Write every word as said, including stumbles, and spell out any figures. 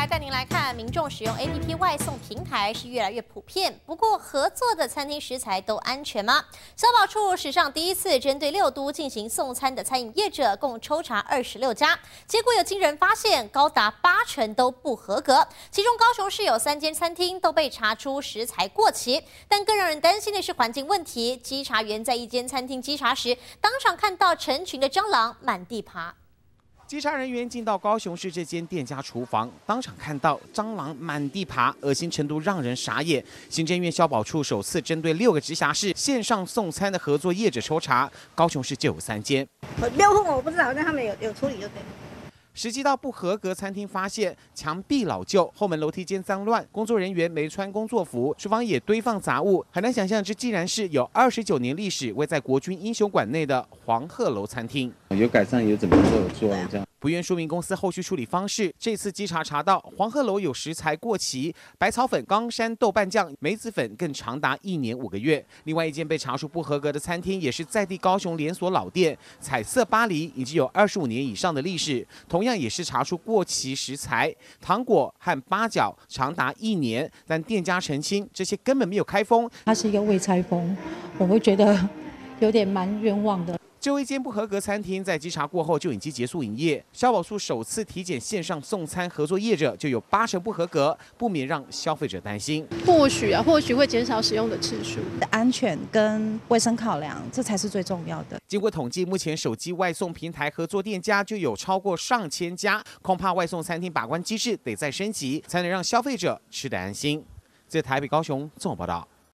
带您来看，民众使用 A P P 外送平台是越来越普遍。不过，合作的餐厅食材都安全吗？消保处史上第一次针对六都进行送餐的餐饮业者，共抽查二十六家，结果有惊人发现，高达八成都不合格。其中，高雄市有三间餐厅都被查出食材过期。但更让人担心的是环境问题，稽查员在一间餐厅稽查时，当场看到成群的蟑螂满地爬。 稽查人员进到高雄市这间店家厨房，当场看到蟑螂满地爬，恶心程度让人傻眼。行政院消保处首次针对六个直辖市线上送餐的合作业者抽查，高雄市就有三间。 六户我不知道，但他们有有处理就对。 实际到不合格餐厅，发现墙壁老旧，后门楼梯间脏乱，工作人员没穿工作服，厨房也堆放杂物，很难想象这竟然是有二十九年历史、位在国军英雄馆内的黄鹤楼餐厅。 有改善，有怎么都有做这样。 不愿说明公司后续处理方式。这次稽查查到黄鹤楼有食材过期，百草粉、冈山豆瓣酱、梅子粉更长达一年五个月。另外一间被查出不合格的餐厅，也是在地高雄连锁老店彩色巴黎，已经有二十五年以上的历史，同样也是查出过期食材，糖果和八角长达一年，但店家澄清这些根本没有开封， 它是一个未拆封，我会觉得有点蛮冤枉的。 就一间不合格餐厅在稽查过后就已经结束营业。消保处首次体检线上送餐合作业者就有八成不合格，不免让消费者担心。 或许啊，或许会减少使用的次数。 安全跟卫生考量，这才是最重要的。 经过统计，目前手机外送平台合作店家就有超过上千家，恐怕外送餐厅把关机制得再升级，才能让消费者吃得安心。在台北、高雄综合报道。